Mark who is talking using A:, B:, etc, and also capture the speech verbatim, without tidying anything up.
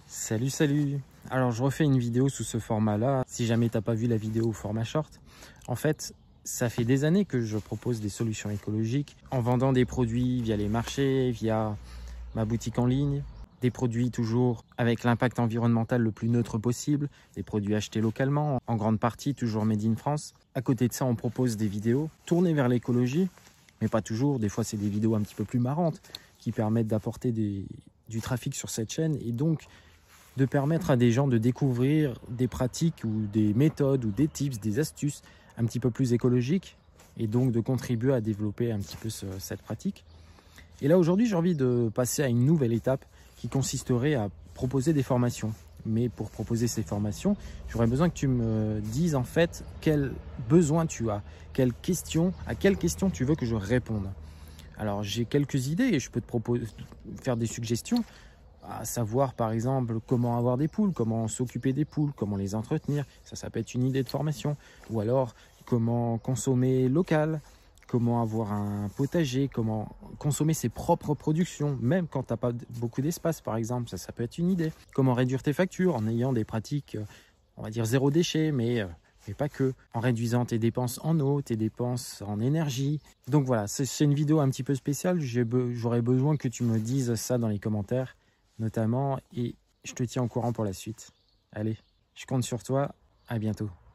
A: Salut, salut. Alors, je refais une vidéo sous ce format-là. Si jamais t'as pas vu la vidéo au format short, en fait, ça fait des années que je propose des solutions écologiques en vendant des produits via les marchés, via ma boutique en ligne, des produits toujours avec l'impact environnemental le plus neutre possible, des produits achetés localement, en grande partie toujours made in France. À côté de ça, on propose des vidéos tournées vers l'écologie, mais pas toujours. Des fois, c'est des vidéos un petit peu plus marrantes qui permettent d'apporter des, du trafic sur cette chaîne et donc de permettre à des gens de découvrir des pratiques ou des méthodes ou des tips, des astuces un petit peu plus écologiques et donc de contribuer à développer un petit peu ce, cette pratique. Et là, aujourd'hui, j'ai envie de passer à une nouvelle étape qui consisterait à proposer des formations. Mais pour proposer ces formations, j'aurais besoin que tu me dises en fait quels besoins tu as, quelles questions, à quelles questions tu veux que je réponde. Alors, j'ai quelques idées et je peux te proposer, faire des suggestions, à savoir par exemple comment avoir des poules, comment s'occuper des poules, comment les entretenir, ça, ça peut être une idée de formation, ou alors comment consommer local, comment avoir un potager, comment consommer ses propres productions, même quand tu n'as pas beaucoup d'espace par exemple, ça, ça peut être une idée. Comment réduire tes factures en ayant des pratiques, on va dire zéro déchet, mais, mais pas que, en réduisant tes dépenses en eau, tes dépenses en énergie. Donc voilà, c'est une vidéo un petit peu spéciale, j'aurais besoin que tu me dises ça dans les commentaires, notamment, et je te tiens au courant pour la suite. Allez, je compte sur toi, à bientôt.